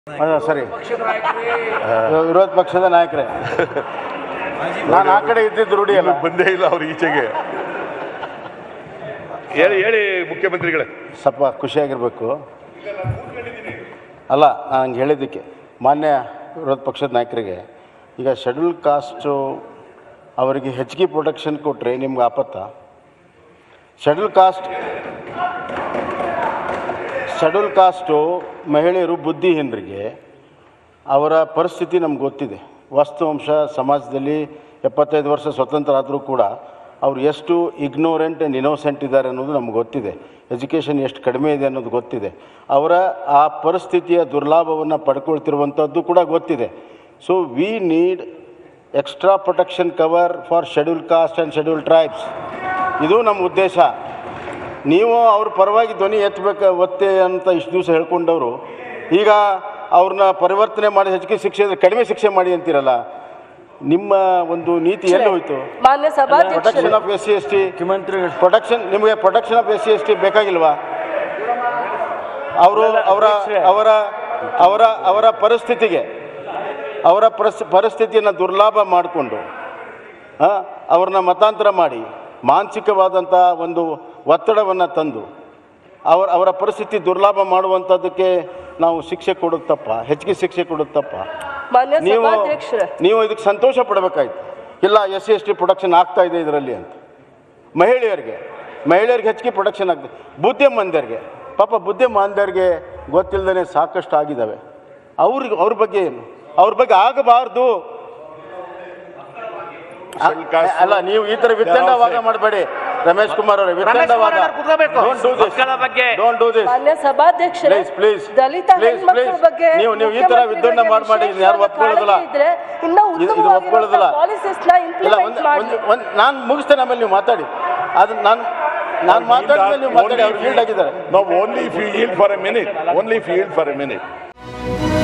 ಸರಿ, ವಿರೋಧ ಪಕ್ಷದ ನಾಯಕರೇ, ನಾನು ಆ ಕಡೆ ಇದ್ದಿದ್ದು ರೂಢಿ ಅಲ್ಲ, ಬಂದೇ ಇಲ್ಲ ಅವ್ರು ಈಚೆಗೆ. ಹೇಳಿ ಹೇಳಿ ಮುಖ್ಯಮಂತ್ರಿಗಳೇ. ಸ್ವಲ್ಪ ಖುಷಿಯಾಗಿರ್ಬೇಕು. ಅಲ್ಲ, ನಾನು ಹಂಗೆ ಹೇಳಿದ್ದಕ್ಕೆ ಮಾನ್ಯ ವಿರೋಧ ಪಕ್ಷದ ನಾಯಕರಿಗೆ, ಈಗ ಶೆಡ್ಯೂಲ್ ಕಾಸ್ಟು ಅವರಿಗೆ ಹೆಚ್ಚಿಗೆ ಪ್ರೊಟೆಕ್ಷನ್ ಕೊಟ್ಟರೆ ನಿಮ್ಗೆ ಆಪತ್ತ? ಶೆಡ್ಯೂಲ್ ಕಾಸ್ಟು ಮಹಿಳೆಯರು ಬುದ್ಧಿಹೀನರಿಗೆ ಅವರ ಪರಿಸ್ಥಿತಿ ನಮ್ಗೆ ಗೊತ್ತಿದೆ. ವಾಸ್ತವಾಂಶ ಸಮಾಜದಲ್ಲಿ 75 ವರ್ಷ ಸ್ವತಂತ್ರ ಆದರೂ ಕೂಡ ಅವ್ರು ಎಷ್ಟು ಇಗ್ನೋರೆಂಟ್ ಆ್ಯಂಡ್ ಇನೋಸೆಂಟ್ ಇದ್ದಾರೆ ಅನ್ನೋದು ನಮ್ಗೆ ಗೊತ್ತಿದೆ. ಎಜುಕೇಷನ್ ಎಷ್ಟು ಕಡಿಮೆ ಇದೆ ಅನ್ನೋದು ಗೊತ್ತಿದೆ. ಅವರ ಆ ಪರಿಸ್ಥಿತಿಯ ದುರ್ಲಾಭವನ್ನು ಪಡ್ಕೊಳ್ತಿರುವಂಥದ್ದು ಕೂಡ ಗೊತ್ತಿದೆ. So we need extra protection cover for schedule caste and schedule tribes. ಇದು ನಮ್ಮ ಉದ್ದೇಶ. ನೀವು ಅವ್ರ ಪರವಾಗಿ ಧ್ವನಿ ಒತ್ತೆ ಅಂತ ಇಷ್ಟು ದಿವಸ ಹೇಳ್ಕೊಂಡವರು ಈಗ ಅವ್ರನ್ನ ಪರಿವರ್ತನೆ ಮಾಡಿ ಹೆಚ್ಚಿಗೆ ಶಿಕ್ಷೆ ಕಡಿಮೆ ಶಿಕ್ಷೆ ಮಾಡಿ ಅಂತೀರಲ್ಲ, ನಿಮ್ಮ ಒಂದು ನೀತಿ ಎಲ್ಲಿ ಹೋಯ್ತು? ಪ್ರೊಟೆಕ್ಷನ್ ಆಫ್ SC/ST ಪ್ರೊಟೆಕ್ಷನ್, ನಿಮಗೆ ಪ್ರೊಟೆಕ್ಷನ್ ಆಫ್ SC/ST ಬೇಕಾಗಿಲ್ವಾ? ಅವರು ಅವರ ಪರಿಸ್ಥಿತಿಯನ್ನು ದುರ್ಲಾಭ ಮಾಡಿಕೊಂಡು ಅವ್ರನ್ನ ಮತಾಂತರ ಮಾಡಿ ಮಾನಸಿಕವಾದಂಥ ಒಂದು ಒತ್ತಡವನ್ನು ತಂದು ಅವರ ಪರಿಸ್ಥಿತಿ ದುರ್ಲಾಭ ಮಾಡುವಂಥದ್ದಕ್ಕೆ ನಾವು ಶಿಕ್ಷೆ ಕೊಡೋದು ತಪ್ಪ? ಹೆಚ್ಚಿಗೆ ಶಿಕ್ಷೆ ಕೊಡೋದು ತಪ್ಪ? ನೀವು ಇದಕ್ಕೆ ಸಂತೋಷ ಪಡಬೇಕಾಯ್ತು. ಇಲ್ಲ, SC/ST ಪ್ರೊಟೆಕ್ಷನ್ ಆಗ್ತಾ ಇದೆ ಇದರಲ್ಲಿ ಅಂತ. ಮಹಿಳೆಯರಿಗೆ ಹೆಚ್ಚಿಗೆ ಪ್ರೊಟೆಕ್ಷನ್ ಆಗ್ತದೆ. ಬುದ್ಧಿಮಾಂದ್ಯರಿಗೆ ಗೊತ್ತಿಲ್ಲದೇ ಸಾಕಷ್ಟು ಆಗಿದ್ದಾವೆ. ಅವ್ರ ಬಗ್ಗೆ ಏನು? ಅವ್ರ ಬಗ್ಗೆ ಆಗಬಾರ್ದು. ಅಲ್ಲ, ನೀವು ಈ ಥರ ವಿತ್ತಂಡವಾದ ಮಾಡಬೇಡಿ ರಮೇಶ್ ಕುಮಾರ್ ಅವರೇ. ವಿತ್ತಂಡವಾದ ನೀವು ಈ ತರ ವಿದ್ದಂಡ ಮಾಡಿ ಯಾರು ಒಪ್ಕೊಳ್ಳೋದಿಲ್ಲ. ಇದು ಒಪ್ಕೊಳ್ಳೋದಿಲ್ಲ. ಇಲ್ಲ, ನಾನು ಮುಗಿಸ್ತೇನೆ, ಆಮೇಲೆ ನೀವು ಮಾತಾಡಿ. ಅದು ನಾನು ಮಾತಾಡಿದ್ರೆ ನೀವು ಮಾತಾಡಿ. ಅವ್ರು ಫೀಲ್ಡ್ ಆಗಿದ್ದಾರೆ. Only if you yield for a minute.